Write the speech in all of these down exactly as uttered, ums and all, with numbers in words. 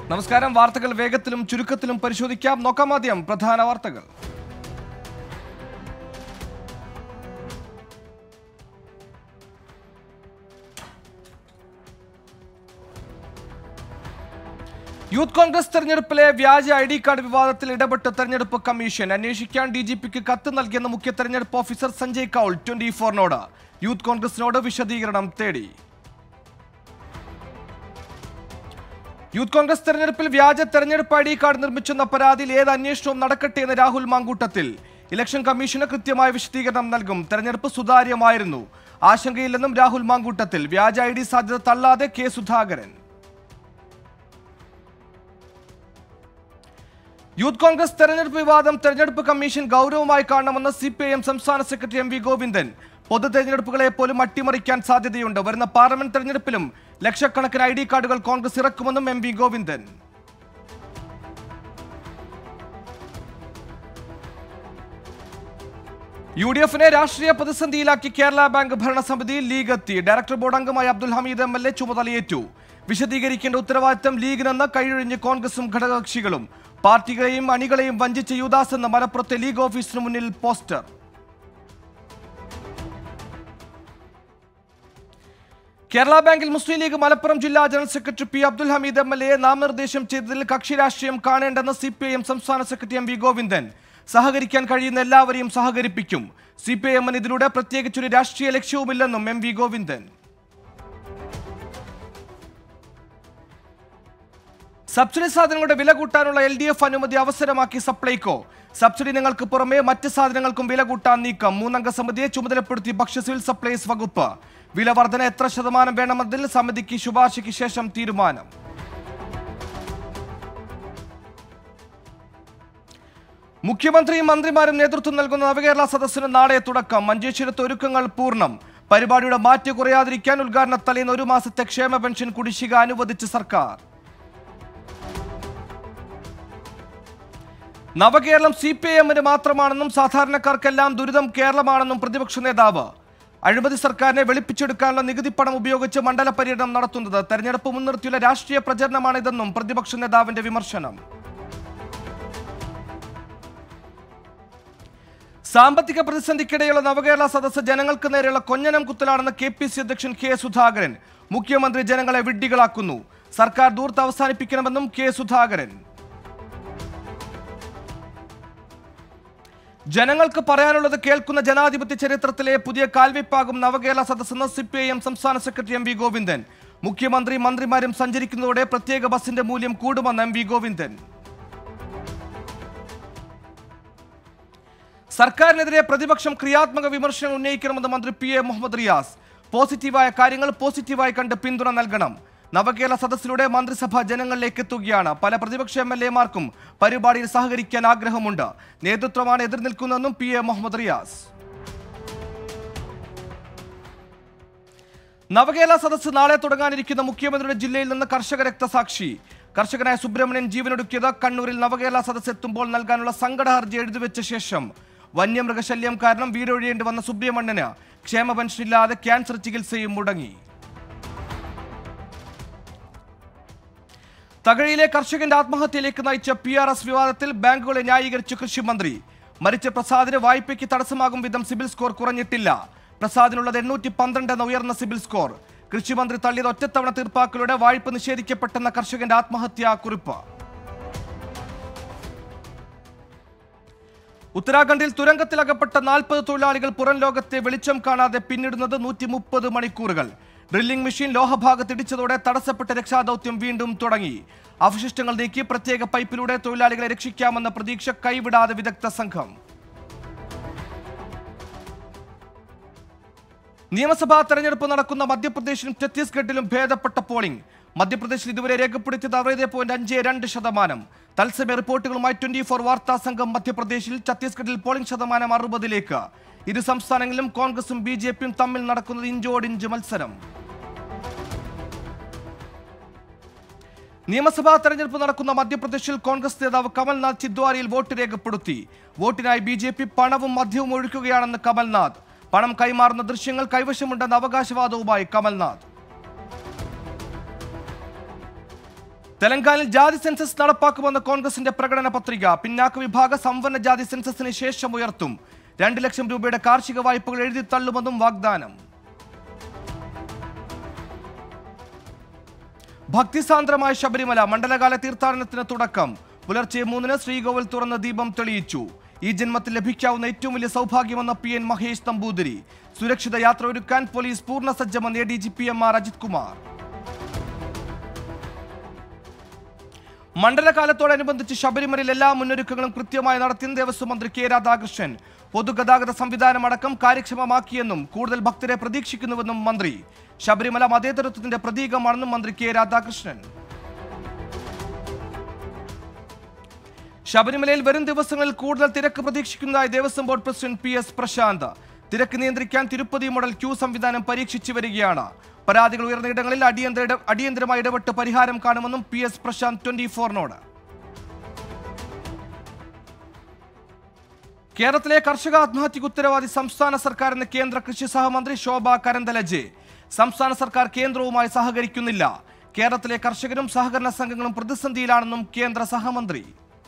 നമസ്കാരം. വാർത്തകൾ വേഗത്തിലും ചുരുക്കത്തിലും പരിശോധിക്കാം. നോക്കാം ആദ്യം പ്രധാന വാർത്തകൾ. യൂത്ത് കോൺഗ്രസ് തെരഞ്ഞെടുപ്പിലെ വ്യാജ ഐ ഡി കാർഡ് വിവാദത്തിൽ ഇടപെട്ട് തെരഞ്ഞെടുപ്പ് കമ്മീഷൻ. അന്വേഷിക്കാൻ ഡി ജി പിക്ക് കത്ത് നൽകിയെന്ന മുഖ്യ തെരഞ്ഞെടുപ്പ് ഓഫീസർ സഞ്ജയ് കൌൾ ട്വന്റി ഫോറിനോട് യൂത്ത് കോൺഗ്രസിനോട് വിശദീകരണം തേടി. യൂത്ത് കോൺഗ്രസ് തെരഞ്ഞെടുപ്പിൽ വ്യാജ തെരഞ്ഞെടുപ്പ് ഐ ഡി കാർഡ് നിർമ്മിച്ചെന്ന പരാതിയിൽ ഏത് അന്വേഷണവും നടക്കട്ടെ എന്ന് രാഹുൽ മാങ്കൂട്ടത്തിൽ. ഇലക്ഷൻ കമ്മീഷന് കൃത്യമായ വിശദീകരണം നൽകും. തെരഞ്ഞെടുപ്പ് സുതാര്യമായിരുന്നു, ആശങ്കയില്ലെന്നും രാഹുൽ മാങ്കൂട്ടത്തിൽ. വ്യാജ ഐ ഡി സാധ്യത തള്ളാതെ കെ സുധാകരൻ. യൂത്ത് കോൺഗ്രസ് തെരഞ്ഞെടുപ്പ് വിവാദം തെരഞ്ഞെടുപ്പ് കമ്മീഷൻ ഗൗരവമായി കാണണമെന്ന് സി പി ഐ എം സംസ്ഥാന സെക്രട്ടറി എം വി ഗോവിന്ദൻ. പൊതു തെരഞ്ഞെടുപ്പുകളെ പോലും അട്ടിമറിക്കാൻ സാധ്യതയുണ്ട്. വരുന്ന പാർലമെന്റ് തെരഞ്ഞെടുപ്പിലും ലക്ഷക്കണക്കിന് ഐ ഡി കാർഡുകൾ കോൺഗ്രസ് ഇറക്കുമെന്നും M V Govindan. U D എഫിനെ രാഷ്ട്രീയ പ്രതിസന്ധിയിലാക്കി കേരള ബാങ്ക് ഭരണസമിതി. ലീഗ് എത്തി. ഡയറക്ടർ ബോർഡ് അംഗമായ Abdul Hameed M L A ചുമതലയേറ്റു. വിശദീകരിക്കേണ്ട ഉത്തരവാദിത്തം ലീഗിനെന്ന് കൈയൊഴിഞ്ഞ് കോൺഗ്രസും ഘടകകക്ഷികളും. പാർട്ടികളെയും അണികളെയും വഞ്ചിച്ച യുദാസ് എന്ന മലപ്പുറത്തെ ലീഗ് ഓഫീസിന് മുന്നിൽ പോസ്റ്റർ. കേരള ബാങ്കിൽ മുസ്ലിം ലീഗ് മലപ്പുറം ജില്ലാ general secretary P Abdul Hameed M L A നാമനിർദ്ദേശം ചെയ്തതിൽ കക്ഷി രാഷ്ട്രീയം കാണേണ്ടെന്ന് സി പി ഐ എം സംസ്ഥാന സെക്രട്ടറി എം വി ഗോവിന്ദൻ. സഹകരിക്കാൻ കഴിയുന്ന എല്ലാവരെയും സഹകരിപ്പിക്കും. സി പി ഐ എമ്മിന് ഇതിലൂടെ പ്രത്യേകിച്ചൊരു രാഷ്ട്രീയ ലക്ഷ്യവുമില്ലെന്നും എം വി ഗോവിന്ദൻ. സബ്സിഡി സാധനങ്ങളുടെ വില കൂട്ടാനുള്ള എൽ ഡി എഫ് അനുമതി അവസരമാക്കി സപ്ലൈകോ. സബ്സിഡി ഇനങ്ങൾക്ക് പുറമെ മറ്റ് സാധനങ്ങൾക്കും വില കൂട്ടാൻ നീക്കം. മൂന്നംഗ സമിതിയെ ചുമതലപ്പെടുത്തി ഭക്ഷ്യ സിവിൽ സപ്ലൈസ് വകുപ്പ്. വില വർധന എത്ര ശതമാനം വേണമെന്നതിൽ സമിതിക്ക് ശുപാർശയ്ക്ക് ശേഷം തീരുമാനം. മുഖ്യമന്ത്രിയും മന്ത്രിമാരും നേതൃത്വം നൽകുന്ന നവകേരള സദസ്സിന് നാളെ തുടക്കം. മഞ്ചേശ്വരത്ത് ഒരുക്കങ്ങൾ പൂർണ്ണം. പരിപാടിയുടെ മാറ്റ് കുറയാതിരിക്കാൻ ഉദ്ഘാടന തലേന്ന് ഒരു മാസത്തെ ക്ഷേമ പെൻഷൻ കുടിശ്ശിക അനുവദിച്ച് സർക്കാർ. നവകേരളം സി പി ഐ എമ്മിന് മാത്രമാണെന്നും സാധാരണക്കാർക്കെല്ലാം ദുരിതം കേരളമാണെന്നും പ്രതിപക്ഷ നേതാവ്. അഴിമതി സർക്കാരിനെ വെളുപ്പിച്ചെടുക്കാനുള്ള നികുതി പണം ഉപയോഗിച്ച് മണ്ഡല പര്യടനം നടത്തുന്നത് തെരഞ്ഞെടുപ്പ് മുൻനിർത്തിയുള്ള രാഷ്ട്രീയ പ്രചരണമാണിതെന്നും പ്രതിപക്ഷ നേതാവിന്റെ വിമർശനം. സാമ്പത്തിക പ്രതിസന്ധിക്കിടെയുള്ള നവകേരള സദസ്സ് ജനങ്ങൾക്ക് നേരെയുള്ള കൊഞ്ഞനം കുത്തലാണെന്ന് കെ പി സി അധ്യക്ഷൻ കെ സുധാകരൻ. മുഖ്യമന്ത്രി ജനങ്ങളെ വിഡ്ഢികളാക്കുന്നു. സർക്കാർ ധൂർത്ത് അവസാനിപ്പിക്കണമെന്നും കെ സുധാകരൻ. ജനങ്ങൾക്ക് പറയാനുള്ളത് കേൾക്കുന്ന ജനാധിപത്യ ചരിത്രത്തിലെ പുതിയ കാൽവെപ്പാകും നവകേരള സദസ്സെന്ന് സി പി ഐ എം സംസ്ഥാന സെക്രട്ടറി എം വി ഗോവിന്ദൻ. മുഖ്യമന്ത്രി മന്ത്രിമാരും സഞ്ചരിക്കുന്നതോടെ പ്രത്യേക ബസിന്റെ മൂല്യം കൂടുമെന്ന് എം വി ഗോവിന്ദൻ. സർക്കാരിനെതിരെ പ്രതിപക്ഷം ക്രിയാത്മക വിമർശനം ഉന്നയിക്കണമെന്ന് മന്ത്രി പി എ മുഹമ്മദ് റിയാസ്. പോസിറ്റീവായ കാര്യങ്ങൾ പോസിറ്റീവായി കണ്ട് പിന്തുണ നൽകണം. നവകേരള സദസ്സിലൂടെ മന്ത്രിസഭ ജനങ്ങളിലേക്ക് എത്തുകയാണ്. പല പ്രതിപക്ഷ എം എൽ എമാർക്കും പരിപാടിയിൽ സഹകരിക്കാൻ ആഗ്രഹമുണ്ട്. നേതൃത്വമാണ് എതിർ നിൽക്കുന്നതെന്നും പി എ മുഹമ്മദ് റിയാസ്. നവകേരള സദസ്സ് നാളെ തുടങ്ങാനിരിക്കുന്ന മുഖ്യമന്ത്രിയുടെ ജില്ലയിൽ നിന്ന് കർഷക രക്തസാക്ഷി. കർഷകനായ സുബ്രഹ്മണ്യൻ ജീവനൊടുക്കിയത് കണ്ണൂരിൽ നവകേരള സദസ്സ് എത്തുമ്പോൾ നൽകാനുള്ള സങ്കട ഹർജി എഴുതിവെച്ച ശേഷം വന്യമൃഗശല്യം കാരണം വീടൊഴിയേണ്ടി വന്ന സുബ്രഹ്മണ്യന് ക്ഷേമ പെൻഷനില്ലാതെ ക്യാൻസർ ചികിത്സയും മുടങ്ങി. തകഴിയിലെ കർഷകന്റെ ആത്മഹത്യയിലേക്ക് നയിച്ച പി ആർ എസ് വിവാദത്തിൽ ബാങ്കുകളെ ന്യായീകരിച്ച കൃഷിമന്ത്രി. മരിച്ച പ്രസാദിന് വായ്പയ്ക്ക് തടസ്സമാകും വിധം സിബിൽ സ്കോർ കുറഞ്ഞിട്ടില്ല. പ്രസാദിനുള്ളത് എണ്ണൂറ്റി പന്ത്രണ്ട് എന്ന ഉയർന്ന സിബിൽ സ്കോർ. കൃഷിമന്ത്രി തള്ളിയത് ഒറ്റത്തവണ തീർപ്പാക്കലൂടെ വായ്പ നിഷേധിക്കപ്പെട്ടെന്ന കർഷകന്റെ ആത്മഹത്യാ കുറിപ്പ്. ഉത്തരാഖണ്ഡിൽ തുരങ്കത്തിലകപ്പെട്ട നാൽപ്പത് തൊഴിലാളികൾ പുറം ലോകത്തെ വെളിച്ചം കാണാതെ പിന്നിടുന്നത് നൂറ്റി മുപ്പത് മണിക്കൂറുകൾ. ഡ്രില്ലിംഗ് മെഷീൻ ലോഹഭാഗത്തിടിച്ചതോടെ തടസ്സപ്പെട്ട രക്ഷാദൌത്യം വീണ്ടും തുടങ്ങി. അവശിഷ്ടങ്ങൾ നീക്കി പ്രത്യേക പൈപ്പിലൂടെ തൊഴിലാളികളെ രക്ഷിക്കാമെന്ന പ്രതീക്ഷ കൈവിടാതെ വിദഗ്ധ സംഘം. നിയമസഭാ തെരഞ്ഞെടുപ്പ് നടക്കുന്ന മധ്യപ്രദേശിലും ഛത്തീസ്ഗഡിലും ഭേദപ്പെട്ട പോളിംഗ്. മധ്യപ്രദേശിൽ ഇതുവരെ രേഖപ്പെടുത്തിയത് അറുപത് പോയിന്റ് അഞ്ച് രണ്ട് ശതമാനം. തത്സമയ റിപ്പോർട്ടുകളുമായി ട്വന്റി ഫോർ വാർത്താ സംഘം മധ്യപ്രദേശിൽ. ഛത്തീസ്ഗഡിൽ പോളിംഗ് ശതമാനം അറുപതിലേക്ക്. ഇരു സംസ്ഥാനങ്ങളിലും കോൺഗ്രസും ബി ജെ പിയും തമ്മിൽ നടക്കുന്നത് ഇഞ്ചോടിഞ്ച് മത്സരം. നിയമസഭാ തെരഞ്ഞെടുപ്പ് നടക്കുന്ന മധ്യപ്രദേശിൽ കോൺഗ്രസ് നേതാവ് കമൽനാഥ് ചിദ്വാരയിൽ വോട്ട് രേഖപ്പെടുത്തി. വോട്ടിനായി ബി ജെ പി പണവും മദ്യവും ഒഴുക്കുകയാണെന്ന് കമൽനാഥ്. പണം കൈമാറുന്ന ദൃശ്യങ്ങൾ കൈവശമുണ്ടെന്ന അവകാശവാദവുമായി കമൽനാഥ്. തെലങ്കാനയിൽ ജാതി സെൻസസ് നടപ്പാക്കുമെന്ന കോൺഗ്രസിന്റെ പ്രകടന പത്രിക. പിന്നാക്ക വിഭാഗ സംവരണ ജാതി സെൻസസിന് ശേഷം ഉയർത്തും. രണ്ട് ലക്ഷം രൂപയുടെ കാർഷിക വായ്പകൾ എഴുതി തള്ളുമെന്നും വാഗ്ദാനം. ഭക്തിസാന്ദ്രമായ ശബരിമല മണ്ഡലകാല തീർത്ഥാടനത്തിന് തുടക്കം. പുലർച്ചെ മൂന്നിന് ശ്രീകോവിൽ തുറന്ന് ദീപം തെളിയിച്ചു. ഈ ജന്മത്തിൽ ലഭിക്കാവുന്ന ഏറ്റവും വലിയ സൗഭാഗ്യമെന്ന പി എൻ മഹേഷ് നമ്പൂതിരി. സുരക്ഷിത യാത്ര ഒരുക്കാൻ പോലീസ് പൂർണ്ണ സജ്ജമെന്ന് A D G P M R Ajith Kumar. മണ്ഡലകാലത്തോടനുബന്ധിച്ച് ശബരിമലയിൽ എല്ലാ മുന്നൊരുക്കങ്ങളും കൃത്യമായി നടത്തിയെന്ന് ദേവസ്വം മന്ത്രി കെ രാധാകൃഷ്ണൻ. പൊതുഗതാഗത സംവിധാനമടക്കം കാര്യക്ഷമമാക്കിയെന്നും കൂടുതൽ ഭക്തരെ പ്രതീക്ഷിക്കുന്നുവെന്നും മന്ത്രി. ശബരിമല മതേതരത്വത്തിന്റെ പ്രതീകമാണെന്നും മന്ത്രി കെ രാധാകൃഷ്ണൻ. ശബരിമലയിൽ വരും ദിവസങ്ങളിൽ കൂടുതൽ തിരക്ക് പ്രതീക്ഷിക്കുന്നതായി Devaswom board president P S Prashanth. തിരക്ക് നിയന്ത്രിക്കാൻ തിരുപ്പതി മോഡൽ ക്യൂ സംവിധാനം പരീക്ഷിച്ചു വരികയാണ്. പരാതികൾ ഉയർന്നയിടങ്ങളിൽ അടിയന്തര അടിയന്തരമായി ഇടപെട്ട് പരിഹാരം കാണുമെന്നും പി എസ് പ്രശാന്ത് ട്വന്റി ഫോറിനോട്. കേരളത്തിലെ കർഷക ആത്മഹത്യക്ക് ഉത്തരവാദി സംസ്ഥാന സർക്കാർ എന്ന് കേന്ദ്ര കൃഷി സഹമന്ത്രി ശോഭ കരന്തലജെ. സംസ്ഥാന സർക്കാർ കേന്ദ്രവുമായി സഹകരിക്കുന്നില്ല. കേരളത്തിലെ കർഷകരും സഹകരണ സംഘങ്ങളും പ്രതിസന്ധിയിലാണെന്നും കേന്ദ്ര സഹമന്ത്രി.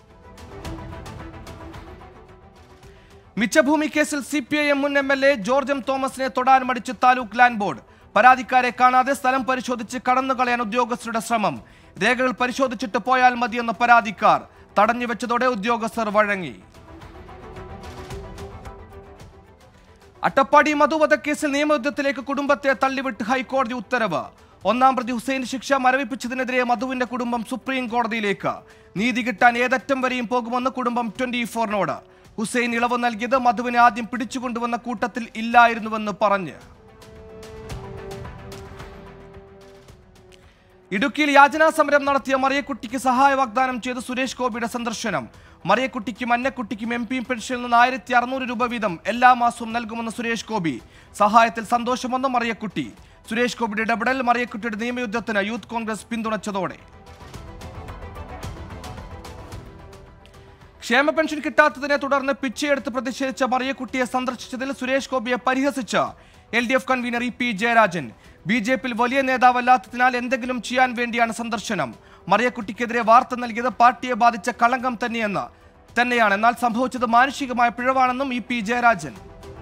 മിച്ചഭൂമി കേസിൽ സി പി ഐ എം മുൻ M L A George M തോമസിനെ തൊടാൻ മടിച്ച് താലൂക്ക് ലാൻഡ് ബോർഡ്. പരാതിക്കാരെ കാണാതെ സ്ഥലം പരിശോധിച്ച് കടന്നുകളയാൻ ഉദ്യോഗസ്ഥരുടെ ശ്രമം. രേഖകൾ പരിശോധിച്ചിട്ട് പോയാൽ മതിയെന്ന പരാതിക്കാർ. തടഞ്ഞുവെച്ചതോടെ ഉദ്യോഗസ്ഥർ വഴങ്ങി. അട്ടപ്പാടി മധുവധക്കേസിൽ നിയമയുദ്ധത്തിലേക്ക് കുടുംബത്തെ തള്ളിവിട്ട് ഹൈക്കോടതി ഉത്തരവ്. ഒന്നാം പ്രതി ഹുസൈൻ ശിക്ഷ മരവിപ്പിച്ചതിനെതിരെ മധുവിന്റെ കുടുംബം സുപ്രീം കോടതിയിലേക്ക്. നീതി കിട്ടാൻ ഏതറ്റം വരെയും പോകുമെന്ന് കുടുംബം ട്വന്റി ഫോറിനോട്. ഹുസൈൻ ഇളവ് നൽകിയത് മധുവിനെ ആദ്യം പിടിച്ചുകൊണ്ടുവന്ന കൂട്ടത്തിൽ ഇല്ലായിരുന്നുവെന്ന് പറഞ്ഞ്. ഇടുക്കിയിൽ യാചനാ സമരം നടത്തിയ മറിയക്കുട്ടിക്ക് സഹായ വാഗ്ദാനം ചെയ്ത് സുരേഷ് ഗോപിയുടെ സന്ദർശനം. മറിയക്കുട്ടിക്കും അന്നക്കുട്ടിക്കും എം പി പെൻഷനിൽ നിന്ന് ആയിരത്തി അറുന്നൂറ് രൂപ വീതം എല്ലാ മാസവും നൽകുമെന്ന് സുരേഷ് ഗോപി. സഹായത്തിൽ സന്തോഷമെന്ന് മറിയക്കുട്ടി. സുരേഷ് ഗോപിയുടെ ഇടപെടൽ മറിയക്കുട്ടിയുടെ നിയമയുദ്ധത്തിന് യൂത്ത് കോൺഗ്രസ് പിന്തുണച്ചതോടെ. ക്ഷേമ പെൻഷൻ കിട്ടാത്തതിനെ തുടർന്ന് പിച്ചയെടുത്ത് പ്രതിഷേധിച്ച മറിയക്കുട്ടിയെ സന്ദർശിച്ചതിൽ സുരേഷ് ഗോപിയെ പരിഹസിച്ച L D F convener E P Jayarajan. B J പിയിൽ വലിയ നേതാവല്ലാത്തതിനാൽ എന്തെങ്കിലും ചെയ്യാൻ വേണ്ടിയാണ് സന്ദർശനം. മറിയക്കുട്ടിക്കെതിരെ വാർത്ത നൽകിയത് പാർട്ടിയെ ബാധിച്ച കളങ്കം തന്നെയെന്ന് തന്നെയാണ് എന്നാൽ സംഭവിച്ചത് മാനുഷികമായ പിഴവാണെന്നും ഇ പി ജയരാജൻ.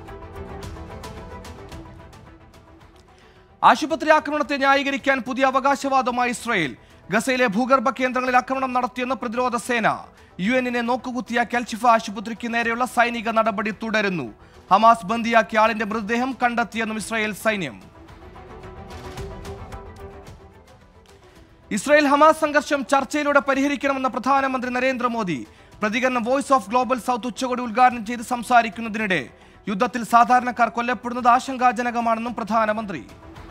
ആശുപത്രി ആക്രമണത്തെ ന്യായീകരിക്കാൻ പുതിയ അവകാശവാദമായി ഇസ്രയേൽ. ഗസയിലെ ഭൂഗർഭ കേന്ദ്രങ്ങളിൽ ആക്രമണം നടത്തിയെന്ന് പ്രതിരോധ സേന. യു എന്നിനെ നോക്കുകുത്തിയാക്കിയ അൽഷിഫ ആശുപത്രിക്ക് നേരെയുള്ള സൈനിക നടപടി തുടരുന്നു. ഹമാസ് ബന്ദിയാക്കിയ ആളിന്റെ മൃതദേഹം കണ്ടെത്തിയെന്നും ഇസ്രായേൽ സൈന്യം. ഇസ്രായേൽ ഹമാസ് സംഘർഷം ചർച്ചയിലൂടെ പരിഹരിക്കണമെന്ന പ്രധാനമന്ത്രി നരേന്ദ്രമോദി. പ്രതികരണം വോയിസ് ഓഫ് ഗ്ലോബൽ സൗത്ത് ഉച്ചകോടി ഉദ്ഘാടനം ചെയ്ത് സംസാരിക്കുന്നതിനിടെ യുദ്ധത്തിൽ സാധാരണക്കാർ കൊല്ലപ്പെടുന്നത് ആശങ്കാജനകമാണെന്നും പ്രധാനമന്ത്രി.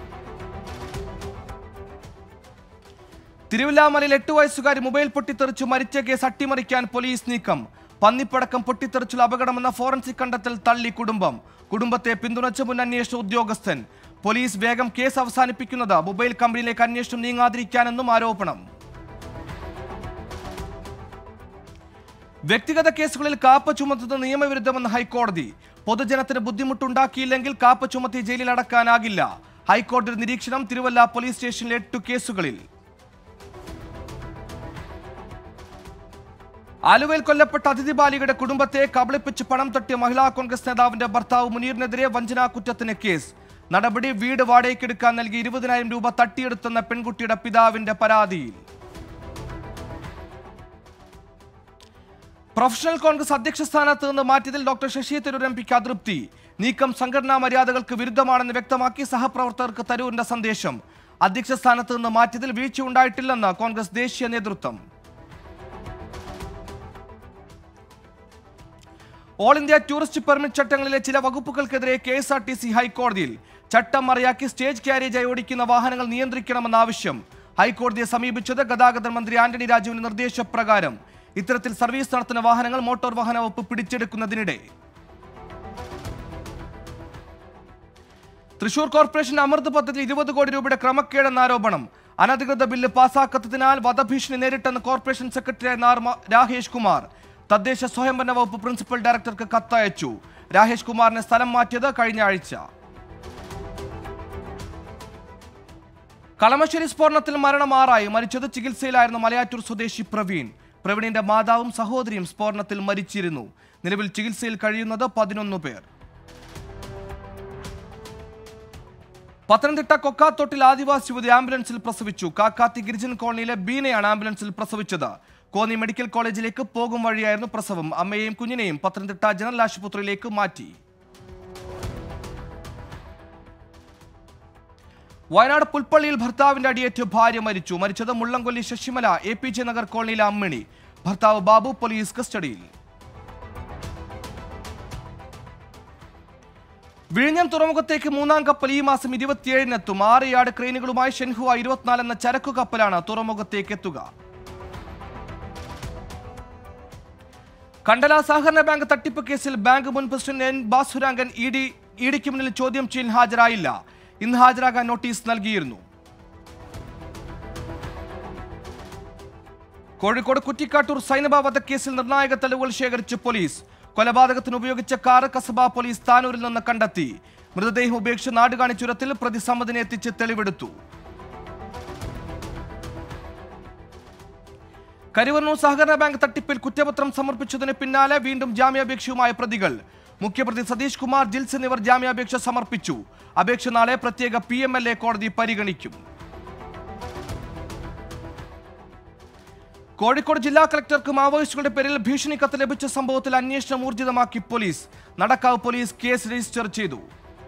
തിരുവില്ലാമലയിൽ എട്ടു വയസ്സുകാരി മൊബൈൽ പൊട്ടിത്തെറിച്ചു മരിച്ച കേസ് അട്ടിമറിക്കാൻ പോലീസ് നീക്കം. പന്നിപ്പടക്കം പൊട്ടിത്തെറിച്ചുള്ള അപകടമെന്ന ഫോറൻസിക് കണ്ടെത്തൽ തള്ളി കുടുംബം. കുടുംബത്തെ പിന്തുണച്ച മുൻ അന്വേഷണ ഉദ്യോഗസ്ഥൻ. പോലീസ് വേഗം കേസ് അവസാനിപ്പിക്കുന്നത് മൊബൈൽ കമ്പനിയിലേക്ക് അന്വേഷണം നീങ്ങാതിരിക്കാനെന്നും ആരോപണം. വ്യക്തിഗത കേസുകളിൽ കാപ്പ ചുമത്തുന്നത് നിയമവിരുദ്ധമെന്ന് ഹൈക്കോടതി. പൊതുജനത്തിന് ബുദ്ധിമുട്ടുണ്ടാക്കിയില്ലെങ്കിൽ കാപ്പ ചുമത്തി ജയിലിൽ അടക്കാനാകില്ല. ഹൈക്കോടതി നിരീക്ഷണം തിരുവല്ല പോലീസ് സ്റ്റേഷനിലെ എട്ടു കേസുകളിൽ. ആലുവയിൽ കൊല്ലപ്പെട്ട അതിഥി ബാലികയുടെ കുടുംബത്തെ കബളിപ്പിച്ച് പണം തട്ടിയ മഹിളാ കോൺഗ്രസ് നേതാവിന്റെ ഭർത്താവ് മുനീറിനെതിരെ വഞ്ചനാ കുറ്റത്തിന് കേസ്. നടപടി വീട് വാടകയ്ക്കെടുക്കാൻ നൽകി ഇരുപതിനായിരം രൂപ തട്ടിയെടുത്തെന്ന പെൺകുട്ടിയുടെ പിതാവിന്റെ പരാതിയിൽ. പ്രൊഫഷണൽ കോൺഗ്രസ് അധ്യക്ഷ സ്ഥാനത്ത് നിന്ന് മാറ്റിയതിൽ ഡോക്ടർ ശശി തരൂർ എം പിക്ക് അതൃപ്തി. നീക്കം സംഘടനാ മര്യാദകൾക്ക് വിരുദ്ധമാണെന്ന് വ്യക്തമാക്കി സഹപ്രവർത്തകർക്ക് തരൂരിന്റെ സന്ദേശം. അധ്യക്ഷ സ്ഥാനത്ത് നിന്ന് മാറ്റിയതിൽ വീഴ്ച ഉണ്ടായിട്ടില്ലെന്ന് കോൺഗ്രസ് ദേശീയ നേതൃത്വം. ഓൾ ഇന്ത്യ ടൂറിസ്റ്റ് പെർമിറ്റ് ചട്ടങ്ങളിലെ ചില വകുപ്പുകൾക്കെതിരെ K S R T C ഹൈക്കോടതിയിൽ. ചട്ടം മറിയാക്കി സ്റ്റേജ് ക്യാരേജായി ഓടിക്കുന്ന വാഹനങ്ങൾ നിയന്ത്രിക്കണമെന്ന ആവശ്യം. ഹൈക്കോടതിയെ സമീപിച്ചത് ഗതാഗത മന്ത്രി ആന്റണി രാജുവിന്റെ നിർദ്ദേശപ്രകാരം. ഇത്തരത്തിൽ സർവീസ് നടത്തുന്ന വാഹനങ്ങൾ മോട്ടോർ വാഹന വകുപ്പ് പിടിച്ചെടുക്കുന്നതിനിടെ തൃശൂർ കോർപ്പറേഷൻ അമൃത് പദ്ധതി ഇരുപത് കോടി രൂപയുടെ ക്രമക്കേടെന്ന ആരോപണം. അനധികൃത ബില്ല് പാസാക്കാത്തതിനാൽ വധഭീഷണി നേരിട്ടെന്ന് കോർപ്പറേഷൻ സെക്രട്ടറി രാഹേഷ് കുമാർ. തദ്ദേശ സ്വയംഭരണ വകുപ്പ് പ്രിൻസിപ്പൽ ഡയറക്ടർക്ക് കത്തയച്ചു. രാഹേഷ് കുമാറിനെ സ്ഥലം മാറ്റിയത് കഴിഞ്ഞ ആഴ്ച. കളമശ്ശേരി സ്ഫോടനത്തിൽ മരണം ആറായി. മരിച്ചത് ചികിത്സയിലായിരുന്ന മലയാറ്റൂർ സ്വദേശി പ്രവീൺ. പ്രവീണിന്റെ മാതാവും സഹോദരിയും സ്ഫോടനത്തിൽ മരിച്ചിരുന്നു. നിലവിൽ ചികിത്സയിൽ കഴിയുന്നത് പതിനൊന്ന് പേർ. പത്തനംതിട്ട കൊക്കാത്തോട്ടിൽ ആദിവാസി യുവതി ആംബുലൻസിൽ പ്രസവിച്ചു. കാക്കാത്തി ഗിരിജൻ കോളനിയിലെ ബീനയാണ് ആംബുലൻസിൽ പ്രസവിച്ചത്. കോന്നി മെഡിക്കൽ കോളേജിലേക്ക് പോകും വഴിയായിരുന്നു പ്രസവം. അമ്മയെയും കുഞ്ഞിനെയും പത്തനംതിട്ട ജനറൽ ആശുപത്രിയിലേക്ക് മാറ്റി. വയനാട് പുൽപ്പള്ളിയിൽ ഭർത്താവിന്റെ അടിയേറ്റ് ഭാര്യ മരിച്ചു. മരിച്ചത് Mullankolli Sasimala A P J Nagar കോളനിയിലെ അമ്മിണി. ഭർത്താവ് ബാബു പോലീസ് കസ്റ്റഡിയിൽ. വിഴിഞ്ഞം തുറമുഖത്തേക്ക് മൂന്നാം കപ്പൽ ഈ മാസം ഇരുപത്തിയേഴിനെത്തും. ആറ് യാർഡ് ക്രെയിനുകളുമായി ഷെൻഹുവ ഇരുപത്തിനാല് എന്ന ചരക്കു കപ്പലാണ് തുറമുഖത്തേക്ക് എത്തുക. കണ്ടല സഹകരണ ബാങ്ക് തട്ടിപ്പ് കേസിൽ ബാങ്ക് മുൻ president N Bhasurangan E D E ഡിക്ക് മുന്നിൽ ചോദ്യം ചെയ്യൽ ഹാജരായില്ല. ഇന്ന് ഹാജരാകാൻ നോട്ടീസ് നൽകിയിരുന്നു. കോഴിക്കോട് കുറ്റിക്കാട്ടൂർ സൈനബ വധക്കേസിൽ നിർണായക തെളിവുകൾ ശേഖരിച്ച് പോലീസ്. കൊലപാതകത്തിന് ഉപയോഗിച്ച കാർ കസബ പോലീസ് താനൂരിൽ നിന്ന് കണ്ടെത്തി. മൃതദേഹം ഉപേക്ഷിച്ച് നാടുകാണി ചുരത്തിൽ പ്രതി സമ്മതിനെ എത്തിച്ച് തെളിവെടുത്തു. കരിവണ്ണൂർ സഹകരണ ബാങ്ക് തട്ടിപ്പിൽ കുറ്റപത്രം സമർപ്പിച്ചതിന് പിന്നാലെ വീണ്ടും ജാമ്യാപേക്ഷയുമായ പ്രതികൾ. മുഖ്യപ്രതി സതീഷ് കുമാർ, ജിൽസ് എന്നിവർ ജാമ്യാപേക്ഷ സമർപ്പിച്ചു. അപേക്ഷ നാളെ പ്രത്യേക പി എം എൽ എ കോടതി പരിഗണിക്കും. കോഴിക്കോട് ജില്ലാ കളക്ടർക്ക് മാവോയിസ്റ്റുകളുടെ പേരിൽ ഭീഷണി കത്ത് ലഭിച്ച സംഭവത്തിൽ അന്വേഷണം ഊർജിതമാക്കി police. Nadakkavu police case register ചെയ്തു.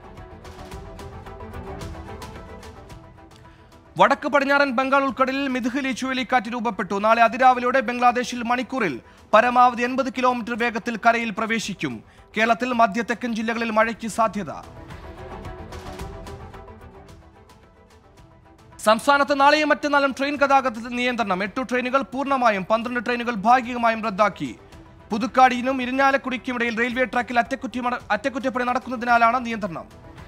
വടക്ക് പടിഞ്ഞാറൻ ബംഗാൾ ഉൾക്കടലിൽ മിഥുലി ചുഴലിക്കാറ്റ് രൂപപ്പെട്ടു. നാളെ അതിരാവിലെയോടെ ബംഗ്ലാദേശിൽ മണിക്കൂറിൽ പരമാവധി എൺപത് കിലോമീറ്റർ വേഗത്തിൽ കരയിൽ പ്രവേശിക്കും. കേരളത്തിൽ മധ്യ തെക്കൻ ജില്ലകളിൽ മഴയ്ക്ക് സാധ്യത. സംസ്ഥാനത്ത് നാളെയും മറ്റന്നാളും ട്രെയിൻ ഗതാഗതത്തിൽ നിയന്ത്രണം. എട്ടു ട്രെയിനുകൾ പൂർണ്ണമായും പന്ത്രണ്ട് ട്രെയിനുകൾ ഭാഗികമായും റദ്ദാക്കി. പുതുക്കാടിയിലും ഇരിഞ്ഞാലക്കുടിക്കുമിടയിൽ റെയിൽവേ ട്രാക്കിൽ അറ്റകുറ്റി അറ്റകുറ്റപ്പണി നടക്കുന്നതിനാലാണ് നിയന്ത്രണം.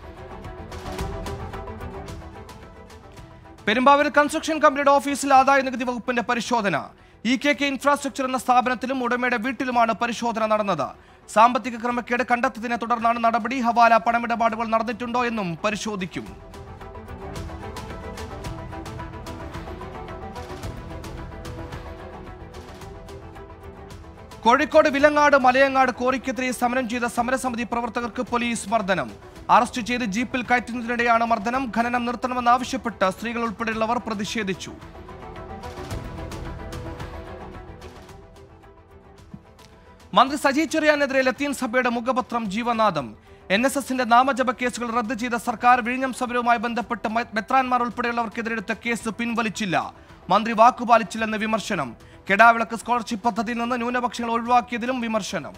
പെരുമ്പാവൂർ കൺസ്ട്രക്ഷൻ കമ്പനിയുടെ ഓഫീസിൽ ആദായ നികുതി വകുപ്പിന്റെ പരിശോധന. ഇ കെ കെ ഇൻഫ്രാസ്ട്രക്ചർ എന്ന സ്ഥാപനത്തിലും ഉടമയുടെ വീട്ടിലുമാണ് പരിശോധന നടന്നത്. സാമ്പത്തിക ക്രമക്കേട് കണ്ടെത്തതിനെ തുടർന്നാണ് നടപടി. ഹവാല പണമിടപാടുകൾ നടന്നിട്ടുണ്ടോ എന്നും പരിശോധിക്കും. കോഴിക്കോട് വിലങ്ങാട് മലയങ്ങാട് കോറിക്കെതിരെ സമരം ചെയ്ത സമരസമിതി പ്രവർത്തകർക്ക് പോലീസ് മർദ്ദനം. അറസ്റ്റ് ചെയ്ത് ജീപ്പിൽ കയറ്റുന്നതിനിടെയാണ് മർദ്ദനം. ഖനനം നിർത്തണമെന്നാവശ്യപ്പെട്ട് സ്ത്രീകൾ ഉൾപ്പെടെയുള്ളവർ പ്രതിഷേധിച്ചു. മന്ത്രി സജി ചെറിയാനെതിരെ ലത്തീൻ സഭയുടെ മുഖപത്രം ജീവനാദം. എൻ എസ് എസിന്റെ നാമജപ കേസുകൾ റദ്ദ് ചെയ്ത സർക്കാർ വിഴിഞ്ഞം സമരവുമായി ബന്ധപ്പെട്ട് മെത്രാൻമാർ ഉൾപ്പെടെയുള്ളവർക്കെതിരെ എടുത്ത കേസ് പിൻവലിച്ചില്ല. മന്ത്രി വാക്കുപാലിച്ചില്ലെന്ന് വിമർശനം. കെടാവിളക്ക് സ്കോളർഷിപ്പ് പദ്ധതിയിൽ നിന്ന് ന്യൂനപക്ഷങ്ങൾ ഒഴിവാക്കിയതിലും വിമർശനം.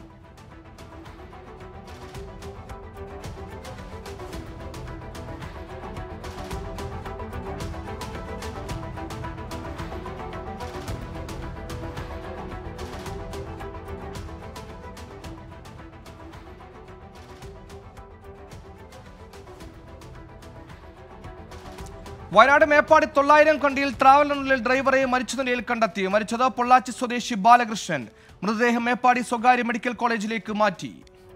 വയനാട് മേപ്പാടി തൊള്ളായിരം കണ്ടിയിൽ ട്രാവലറിനുള്ളിൽ ഡ്രൈവറെ മരിച്ച നിലയിൽ കണ്ടെത്തി. മരിച്ചത് പൊള്ളാച്ചി സ്വദേശി ബാലകൃഷ്ണൻ. മൃതദേഹം മേപ്പാടി സ്വകാര്യ മെഡിക്കൽ കോളേജിലേക്ക് മാറ്റി.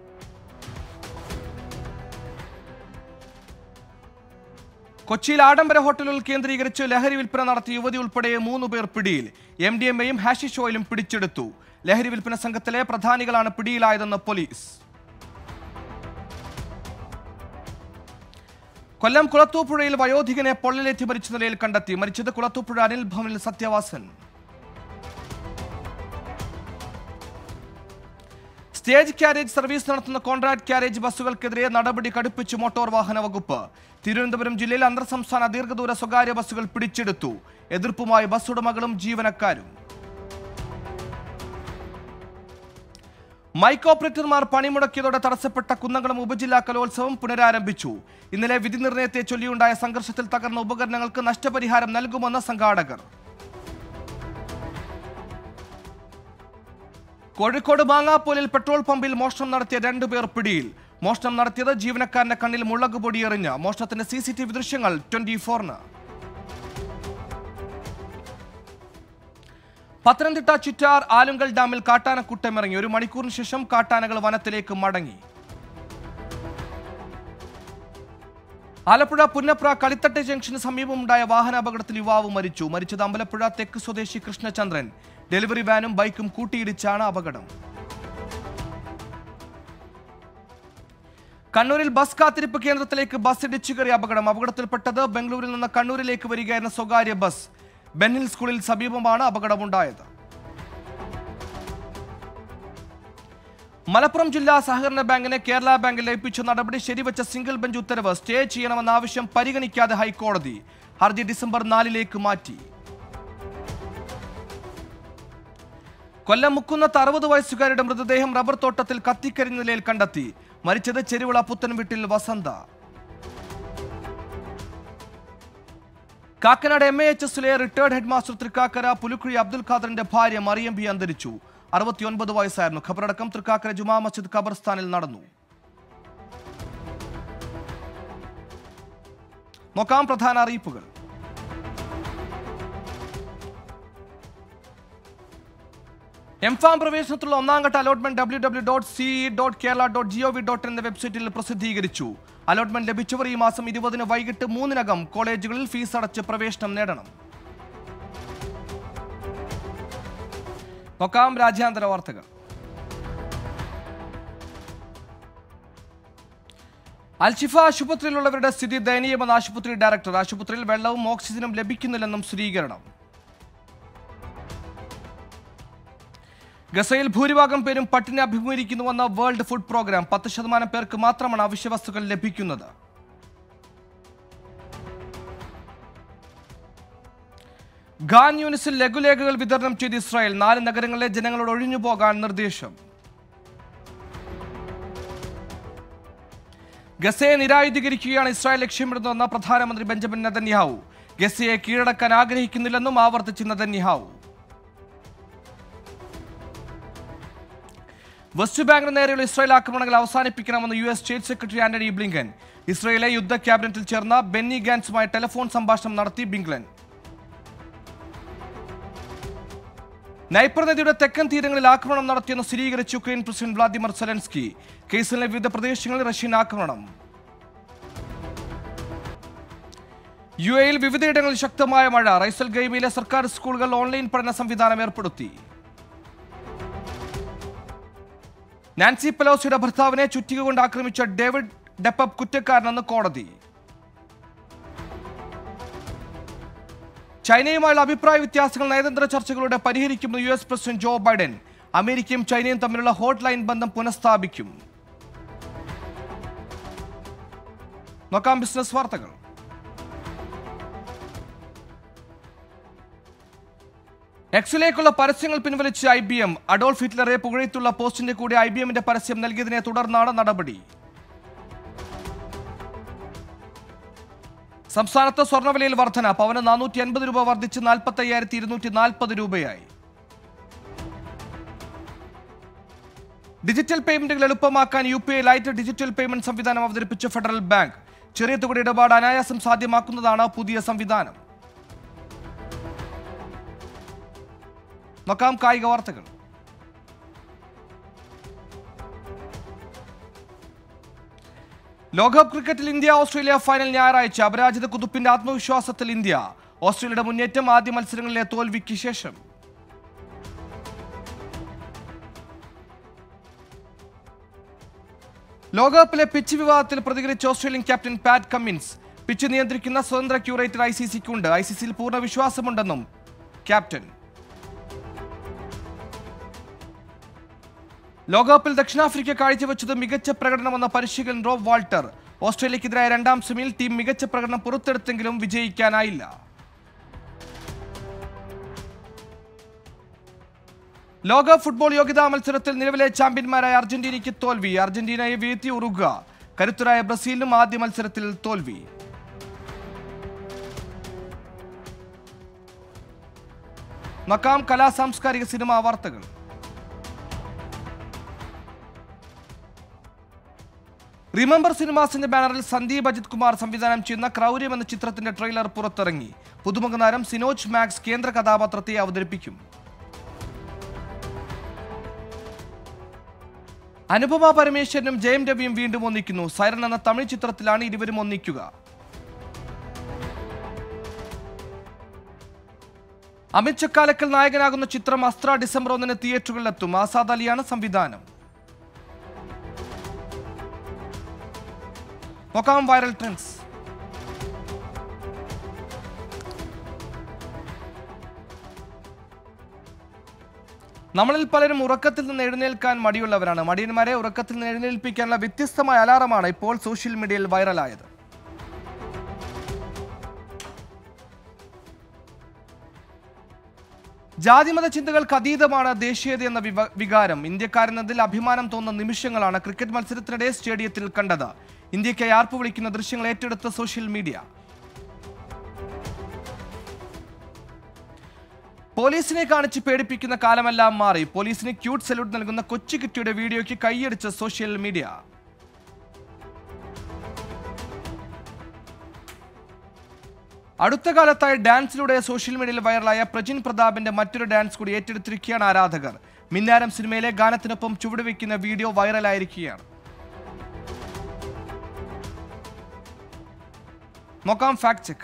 കൊച്ചിയിൽ ആഡംബര ഹോട്ടലുകൾ കേന്ദ്രീകരിച്ച് ലഹരി വിൽപ്പന നടത്തിയ യുവതി ഉൾപ്പെടെ മൂന്ന് പേർ പിടിയിൽ. എം ഡി എം എയും ഹാഷിഷ് ഓയിലും പിടിച്ചെടുത്തു. ലഹരി വിൽപ്പന സംഘത്തിലെ പ്രധാനികളാണ് പിടിയിലായതെന്ന് പോലീസ്. കൊല്ലം കുളത്തൂപ്പുഴയിൽ വയോധികനെ പൊള്ളലേറ്റ് മരിച്ച നിലയിൽ കണ്ടെത്തി. മരിച്ചത് കുളത്തൂപ്പുഴ അനിൽ ഭവനിൽ സത്യവാസൻ. സ്റ്റേജ് കാരേജ് സർവീസ് നടത്തുന്ന കോൺട്രാക്ട് കാരേജ് ബസ്സുകൾക്കെതിരെ നടപടി കടുപ്പിച്ചു മോട്ടോർ വാഹന വകുപ്പ്. തിരുവനന്തപുരം ജില്ലയിൽ അന്തർ സംസ്ഥാന ദീർഘദൂര സ്വകാര്യ ബസ്സുകൾ പിടിച്ചെടുത്തു. എതിർപ്പുമായി ബസ് ഉടമകളും ജീവനക്കാരും. മൈക്ക് ഓപ്പറേറ്റർമാർ പണിമുടക്കിയതോടെ തടസ്സപ്പെട്ട കുന്നംകുളം ഉപജില്ലാ കലോത്സവം പുനരാരംഭിച്ചു. ഇന്നലെ വിധി നിർണയത്തെ ചൊല്ലിയുണ്ടായ സംഘർഷത്തിൽ തകർന്ന ഉപകരണങ്ങൾക്ക് നഷ്ടപരിഹാരം നൽകുമെന്ന് സംഘാടകർ. കോഴിക്കോട് മാങ്ങാപ്പോലിൽ പെട്രോൾ പമ്പിൽ മോഷണം നടത്തിയ രണ്ടുപേർ പിടിയിൽ. മോഷണം നടത്തിയത് ജീവനക്കാരന്റെ കണ്ണിൽ മുളക് പൊടിയെറിഞ്ഞ്. മോഷണത്തിന്റെ സി സി ടി വി ദൃശ്യങ്ങൾ ട്വന്റി ഫോറിന്. പത്തനംതിട്ട ചിറ്റാർ ആലുങ്കൽ ഡാമിൽ കാട്ടാനക്കൂട്ടം ഇറങ്ങി. ഒരു മണിക്കൂറിന് ശേഷം കാട്ടാനകൾ വനത്തിലേക്ക് മടങ്ങി. ആലപ്പുഴ പുന്നപ്ര കളിത്തട്ട് ജംഗ്ഷന് സമീപമുണ്ടായ വാഹനാപകടത്തിൽ യുവാവ് മരിച്ചു. മരിച്ചത് അമ്പലപ്പുഴ തെക്ക് സ്വദേശി കൃഷ്ണചന്ദ്രൻ. ഡെലിവറി വാനും ബൈക്കും കൂട്ടിയിടിച്ചാണ് അപകടം. കണ്ണൂരിൽ ബസ് കാത്തിരിപ്പ് കേന്ദ്രത്തിലേക്ക് ബസ് ഇടിച്ചു കയറിയ അപകടം. അപകടത്തിൽപ്പെട്ടത് ബംഗളൂരിൽ നിന്ന് കണ്ണൂരിലേക്ക് വരികയായിരുന്ന സ്വകാര്യ ബസ്. ബെന്നിൽ സ്കൂളിൽ സമീപമാണ് അപകടമുണ്ടായത്. മലപ്പുറം ജില്ലാ സഹകരണ ബാങ്കിനെ കേരള ബാങ്കിൽ ലയിപ്പിച്ച നടപടി ശരിവച്ച സിംഗിൾ ബെഞ്ച് ഉത്തരവ് സ്റ്റേ ചെയ്യണമെന്ന ആവശ്യം പരിഗണിക്കാതെ ഹൈക്കോടതി. ഹർജി ഡിസംബർ നാലിലേക്ക് മാറ്റി. കൊല്ലം മുക്കുന്നത്ത് അറുപത് വയസ്സുകാരുടെ മൃതദേഹം റബ്ബർ തോട്ടത്തിൽ കത്തിക്കരിഞ്ഞ നിലയിൽ കണ്ടെത്തി. മരിച്ചത് ചെരുവിള പുത്തൻ വീട്ടിൽ Vasantha. Kakkanad M A H എസിലെ retired head master Thrikkakara Pulukkuzhi Abdul ഖാദറിന്റെ ഭാര്യ മറിയം ബി അന്തരിച്ചു. അറുപത്തിയൊൻപത് വയസ്സായിരുന്നു. ഖബറടക്കം തൃക്കാക്കര ജുമാ മസ്ജിദ് ഖബർസ്ഥാനിൽ നടന്നു. നോക്കാം പ്രധാന അറിയിപ്പുകൾ. എംഫാം പ്രവേശനത്തിലുള്ള ഒന്നാംഘട്ട allotment W W dot C dot Kerala dot G O V dot എന്ന വെബ്സൈറ്റിൽ പ്രസിദ്ധീകരിച്ചു. അലോട്ട്മെന്റ് ലഭിച്ചവർ ഈ മാസം ഇരുപതിന് വൈകിട്ട് മൂന്നിനകം കോളേജുകളിൽ ഫീസ് അടച്ച് പ്രവേശനം നേടണം. നോക്കാം രാജ്യാന്തര വാർത്തകൾ. അൽഷിഫ ആശുപത്രിയിലുള്ളവരുടെ സ്ഥിതി ദയനീയമെന്ന് ആശുപത്രി ഡയറക്ടർ. ആശുപത്രിയിൽ വെള്ളവും ഓക്സിജനും ലഭിക്കുന്നില്ലെന്നും സ്ഥിരീകരണം. ഗസയിൽ ഭൂരിഭാഗം പേരും പട്ടിണി അഭിമുഖീകരിക്കുന്നുവെന്ന വേൾഡ് ഫുഡ് പ്രോഗ്രാം. പത്ത് ശതമാനം പേർക്ക് മാത്രമാണ് അവശ്യവസ്തുക്കൾ ലഭിക്കുന്നത്. ഖാൻ യൂനിസിൽ ലഘുലേഖകൾ വിതരണം ചെയ്ത് ഇസ്രായേൽ. നാല് നഗരങ്ങളിലെ ജനങ്ങളോട് ഒഴിഞ്ഞുപോകാൻ നിർദ്ദേശം. ഗസയെ നിരായുധീകരിക്കുകയാണ് ഇസ്രായേൽ ലക്ഷ്യമിടുന്നതെന്ന് പ്രധാനമന്ത്രി ബെഞ്ചമിൻ നെതന്യാഹു. ഗസയെ കീഴടക്കാൻ ആഗ്രഹിക്കുന്നില്ലെന്നും ആവർത്തിച്ച് നെതന്യാഹു. വെസ്റ്റ് ബാങ്കിന് നേരെയുള്ള ഇസ്രായേൽ ആക്രമണങ്ങൾ അവസാനിപ്പിക്കണമെന്ന് U S state secretary Antony Blinken. ഇസ്രായേലിലെ യുദ്ധ ക്യാബിനറ്റിൽ ചേർന്ന ബെന്നി ഗാൻസുമായി ടെലിഫോൺ സംഭാഷണം നടത്തി ബ്ലിങ്കൻ. നൈപ്പർ നദിയുടെ തെക്കൻ തീരങ്ങളിൽ ആക്രമണം നടത്തിയെന്ന് സ്ഥിരീകരിച്ച് യുക്രൈൻ പ്രസിഡന്റ് വ്ളാദിമിർ സെലൻസ്കി. കേസിലെ വിവിധ പ്രദേശങ്ങളിൽ റഷ്യൻ ആക്രമണം. യു എയിൽ വിവിധയിടങ്ങളിൽ ശക്തമായ മഴ. റൈസൽ ഗൈമയിലെ സർക്കാർ സ്കൂളുകൾ ഓൺലൈൻ പഠന സംവിധാനം ഏർപ്പെടുത്തി. നാൻസി പെലോസിയുടെ ഭർത്താവിനെ ചുറ്റിക കൊണ്ട് ആക്രമിച്ച ഡേവിഡ് ഡെപ്പപ്പ് കുറ്റക്കാരനെന്ന് കോടതി. ചൈനയുമായുള്ള അഭിപ്രായ വ്യത്യാസങ്ങൾ നയതന്ത്ര ചർച്ചകളുടെ പരിഹരിക്കുമെന്ന് U S president Joe Biden. അമേരിക്കയും ചൈനയും തമ്മിലുള്ള ഹോട്ട് ലൈൻ ബന്ധം പുനഃസ്ഥാപിക്കും. നോക്കാം ബിസിനസ് വാർത്തകൾ. എക്സിലേക്കുള്ള പരസ്യങ്ങൾ പിൻവലിച്ച് ഐ ബി എം. അഡോൾഫ് ഹിറ്റ്ലറെ പുകഴ്ത്തുള്ള പോസ്റ്റിന്റെ കൂടെ ഐ ബി എമ്മിന്റെ പരസ്യം നൽകിയതിനെ തുടർന്നാണ് നടപടി. സംസ്ഥാനത്ത് സ്വർണ്ണവിലയിൽ വർധന. പവന് നാനൂറ്റി അൻപത് രൂപ വർദ്ധിച്ച് നാൽപ്പത്തി അയ്യായിരത്തി ഇരുന്നൂറ്റി നാൽപ്പത് രൂപയായി. ഡിജിറ്റൽ പേയ്മെന്റുകൾ എളുപ്പമാക്കാൻ U P I lite digital payment സംവിധാനം അവതരിപ്പിച്ച ഫെഡറൽ ബാങ്ക്. ചെറിയ തുകയുടെ ഇടപാട് അനായാസം സാധ്യമാക്കുന്നതാണ് പുതിയ സംവിധാനം. നോക്കാം കായിക വാർത്തകൾ. ലോകകപ്പ് ക്രിക്കറ്റിൽ ഇന്ത്യ ഓസ്ട്രേലിയ ഫൈനൽ ഞായറാഴ്ച. അപരാജിത കുതുപ്പിന്റെ ആത്മവിശ്വാസത്തിൽ ഇന്ത്യ. ഓസ്ട്രേലിയയുടെ മുന്നേറ്റം ആദ്യ മത്സരങ്ങളിലെ തോൽവിക്ക് ശേഷം. ലോകകപ്പിലെ പിച്ച് വിവാദത്തിൽ പ്രതികരിച്ച Australian captain Pat Cummins. Pitch നിയന്ത്രിക്കുന്ന സ്വതന്ത്ര ക്യൂറേറ്റർ ഐ സി സിക്കുണ്ട്. ഐ സി സിയിൽ പൂർണ്ണ വിശ്വാസമുണ്ടെന്നും ക്യാപ്റ്റൻ. ലോകകപ്പിൽ ദക്ഷിണാഫ്രിക്ക കാഴ്ചവെച്ചത് മികച്ച പ്രകടനമെന്ന പരിശീലകൻ റോബ് വാൾട്ടർ. ഓസ്ട്രേലിയക്കെതിരായ രണ്ടാം സെമിയിൽ ടീം മികച്ച പ്രകടനം പുറത്തെടുത്തെങ്കിലും വിജയിക്കാനായില്ല. ലോക ഫുട്ബോൾ യോഗ്യതാ മത്സരത്തിൽ നിലവിലെ ചാമ്പ്യന്മാരായ അർജന്റീനയ്ക്ക് തോൽവി. അർജന്റീനയെ വീഴ്ത്തി ഉറുഗ്വ. കരുത്തരായ ബ്രസീലിനും ആദ്യ മത്സരത്തിൽ തോൽവി. നോക്കാം കലാ സാംസ്കാരിക സിനിമാ വാർത്തകൾ. റിമെമ്പർ സിനിമാസിന്റെ ബാനറിൽ സന്ദീപ് അജിത് കുമാർ സംവിധാനം ചെയ്യുന്ന ക്രൗര്യം എന്ന ചിത്രത്തിന്റെ ട്രെയിലർ പുറത്തിറങ്ങി. പുതുമുഖ താരം സിനോജ് മാക്സ് കേന്ദ്ര കഥാപാത്രത്തെ അവതരിപ്പിക്കും. അനുപമ പരമേശ്വരനും ജയം രവിയും വീണ്ടും ഒന്നിക്കുന്നു. സൈറൻ എന്ന തമിഴ് ചിത്രത്തിലാണ് ഇരുവരും ഒന്നിക്കുക. അമിത് ചക്കാലക്കൽ നായകനാകുന്ന ചിത്രം അസ്ത്ര ഡിസംബർ ഒന്നിന് തിയേറ്ററുകളിലെത്തും. ആസാദ് അലിയാണ് സംവിധാനം. നോക്കാം വൈറൽ ട്രെൻഡ്സ്. നമ്മളിൽ പലരും ഉറക്കത്തിൽ നിന്ന് എഴുന്നേൽക്കാൻ മടിയുള്ളവരാണ്. മടിയന്മാരെ ഉറക്കത്തിൽ നിന്ന് എഴുന്നേൽപ്പിക്കാനുള്ള വ്യത്യസ്തമായ അലാറമാണ് ഇപ്പോൾ സോഷ്യൽ മീഡിയയിൽ വൈറലായത്. ജാതിമത ചിന്തകൾക്ക് അതീതമാണ് ദേശീയത എന്ന വികാരം. ഇന്ത്യക്കാരെന്നതിൽ അഭിമാനം തോന്നുന്ന നിമിഷങ്ങളാണ് ക്രിക്കറ്റ് മത്സരത്തിനിടെ സ്റ്റേഡിയത്തിൽ കണ്ടത്. ഇന്ത്യക്കായി ആർപ്പ് വിളിക്കുന്ന ദൃശ്യങ്ങൾ ഏറ്റെടുത്ത സോഷ്യൽ മീഡിയ. പോലീസിനെ കാണിച്ച് പേടിപ്പിക്കുന്ന കാലമെല്ലാം മാറി. പോലീസിന് ക്യൂട്ട് സല്യൂട്ട് നൽകുന്ന കൊച്ചുകുട്ടിയുടെ വീഡിയോയ്ക്ക് കൈയടിച്ച സോഷ്യൽ മീഡിയ. അടുത്ത കാലത്തായി ഡാൻസിലൂടെ സോഷ്യൽ മീഡിയയിൽ വൈറലായ പ്രജിൻ പ്രതാപിന്റെ മറ്റൊരു ഡാൻസ് കൂടി ഏറ്റെടുത്തിരിക്കുകയാണ് ആരാധകർ. മിന്നാരം സിനിമയിലെ ഗാനത്തിനൊപ്പം ചുവടുവെക്കുന്ന വീഡിയോ വൈറലായിരിക്കുകയാണ്. നോക്കാം ഫാക്ട് ചെക്ക്.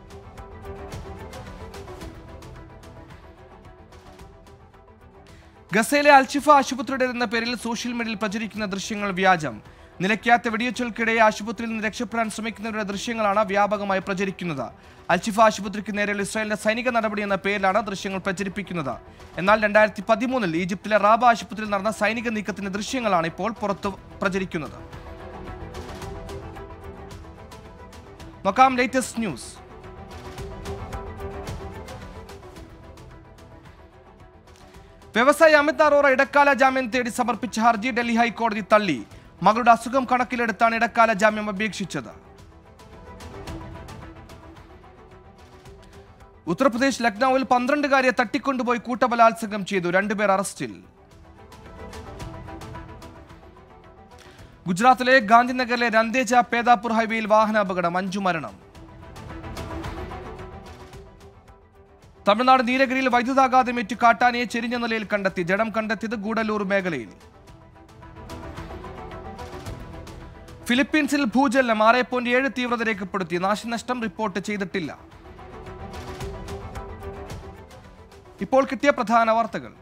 ഗസയിലെ അൽഷിഫ ആശുപത്രിയുടെ എന്ന പേരിൽ സോഷ്യൽ മീഡിയയിൽ പ്രചരിക്കുന്ന ദൃശ്യങ്ങൾ വ്യാജം. നിലയ്ക്കാത്ത വെടിവെച്ചൽക്കിടെ ആശുപത്രിയിൽ നിന്ന് രക്ഷപ്പെടാൻ ശ്രമിക്കുന്നവരുടെ ദൃശ്യങ്ങളാണ് വ്യാപകമായി പ്രചരിക്കുന്നത്. അൽഷിഫ ആശുപത്രിക്ക് നേരെയുള്ള ഇസ്രായേലിന്റെ സൈനിക നടപടി എന്ന പേരിലാണ് ദൃശ്യങ്ങൾ പ്രചരിപ്പിക്കുന്നത്. എന്നാൽ രണ്ടായിരത്തി പതിമൂന്നിൽ ഈജിപ്തിലെ റാബ ആശുപത്രിയിൽ നടന്ന സൈനിക നീക്കത്തിന്റെ ദൃശ്യങ്ങളാണ് ഇപ്പോൾ പുറത്തു പ്രചരിക്കുന്നത്. നോക്കാം ലേറ്റസ്റ്റ് ന്യൂസ്. വ്യവസായി അമിത് അറോറ ഇടക്കാല ജാമ്യം തേടി സമർപ്പിച്ച ഹർജി ഡൽഹി ഹൈക്കോടതി തള്ളി. മകളുടെ അസുഖം കണക്കിലെടുത്താണ് ഇടക്കാല ജാമ്യം അപേക്ഷിച്ചത്. ഉത്തർപ്രദേശ് ലക്നൌവിൽ പന്ത്രണ്ടുകാരിയെ തട്ടിക്കൊണ്ടുപോയി കൂട്ടബലാത്സംഗം ചെയ്തു. രണ്ടുപേർ അറസ്റ്റിൽ. ഗുജറാത്തിലെ ഗാന്ധിനഗറിലെ രന്ദേജ പേദാപൂർ ഹൈവേയിൽ വാഹനാപകടം, അഞ്ചു മരണം. തമിഴ്നാട് നീലഗിരിയിൽ വൈദ്യുതാഘാതമേറ്റ് കാട്ടാനയെ ചെരിഞ്ഞ നിലയിൽ കണ്ടെത്തി. ജഡം കണ്ടെത്തിയത് ഗൂഡല്ലൂർ മേഖലയിൽ. ഫിലിപ്പീൻസിൽ ഭൂചലനം ആറ് പോയിന്റ് ഏഴ് തീവ്രത രേഖപ്പെടുത്തി. നാശനഷ്ടം റിപ്പോർട്ട് ചെയ്തിട്ടില്ല. ഇപ്പോൾ കിട്ടിയ പ്രധാന വാർത്തകൾ.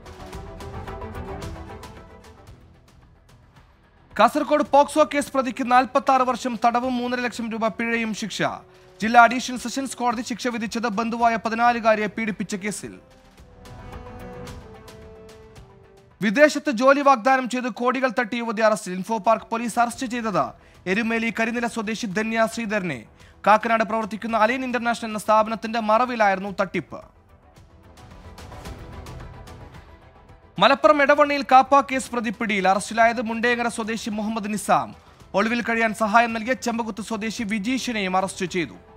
കാസർഗോഡ് പോക്സോ കേസ് പ്രതിക്ക് നാൽപ്പത്തി ആറ് വർഷം തടവും മൂന്നര ലക്ഷം രൂപ പിഴയും ശിക്ഷ. ജില്ലാ അഡീഷണൽ സെഷൻസ് കോടതി ശിക്ഷ വിധിച്ചത് ബന്ധുവായ പതിനാലുകാരിയെ പീഡിപ്പിച്ച കേസിൽ. വിദേശത്ത് ജോലി വാഗ്ദാനം ചെയ്ത് കോടികൾ തട്ടി യുവതി അറസ്റ്റിൽ. ഇൻഫോ പാർക്ക് പോലീസ് അറസ്റ്റ് ചെയ്തത് എരുമേലി കരിനില സ്വദേശി ധന്യ ശ്രീധരനെ. കാക്കനാട് പ്രവർത്തിക്കുന്ന അലൈൻ ഇന്റർനാഷണൽ എന്ന സ്ഥാപനത്തിന്റെ മറവിലായിരുന്നു തട്ടിപ്പ്. മലപ്പുറം എടവണ്ണയിൽ കാപ്പ കേസ് പ്രതി പിടിയിൽ. അറസ്റ്റിലായത് മുണ്ടേങ്ങര സ്വദേശി മുഹമ്മദ് നിസാം. ഒളിവിൽ കഴിയാൻ സഹായം നൽകിയ ചെമ്പകുത്ത് സ്വദേശി വിജീഷിനെയും അറസ്റ്റ് ചെയ്തു.